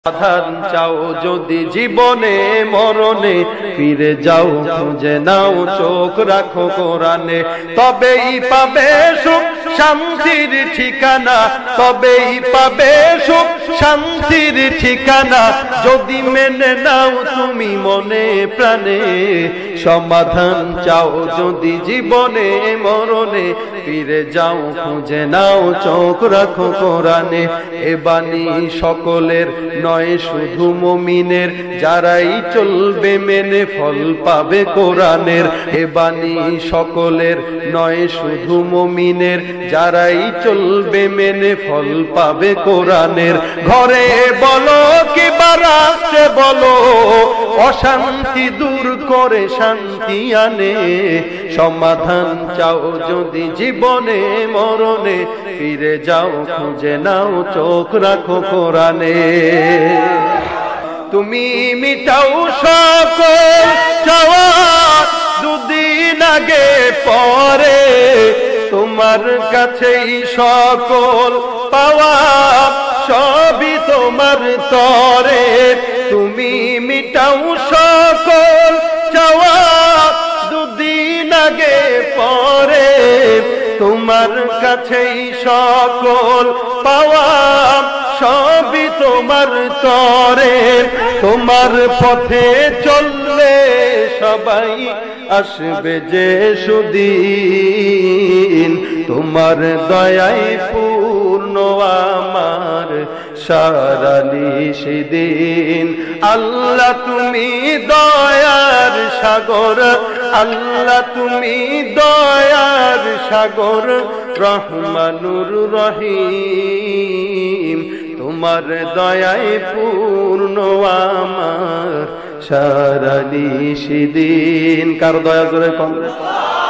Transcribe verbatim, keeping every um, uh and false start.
সমাধান চাও যদি জীবনে মরণে, ফিরে যাও খুঁজে নাও চোখ রাখো কোরআনে, তবেই পাবে সুখ শান্তির ঠিকানা, তবেই পাবে সুখ শান্তির ঠিকানা, যদি মেনে নাও তুমি মনে প্রাণে। সমাধান চাও যদি জীবনে মরণে, ফিরে যাও খুঁজে নাও চোখ রাখো কোরআনে। এ বাণী সকলের নয় শুধু মুমিনের, যারাই চলবে মেনে ফল পাবে কোরআনের। এ বাণী সকলের নয় শুধু মুমিনের, যারাই চলবে মেনে ফল পাবে কোরআনের। ঘরে বলো কিংবা রাষ্ট্রে বলো, অশান্তি দূর করে শান্তি আনে। সমাধান চাও যদি জীবনে মরণে, ফিরে যাও খুঁজে নাও চোখ রাখো কোরআনে। তুমি মিটাও সকল চাওয়া দুদিন আগে পরে, তোমার কাছেই সকল পাওয়া সবই তোমার তরে। তুমি মিটাও সকল চাওয়া দুদিন আগে পরে, তোমার কাছেই সকল পাওয়া সবই তোমার তরে। তোমার পথে চললে সবাই আসবে যে সুদিন, তোমার দয়ায় পূর্ণ আমার সারা নিশিদিন। আল্লাহ তুমি দয়ার সাগর, আল্লাহ তুমি দয়ার সাগর, রহমানুর রহিম, তোমার দয়ায় পূর্ণ আমার সারা নিশিদিন। কার দয়া জোরে কম।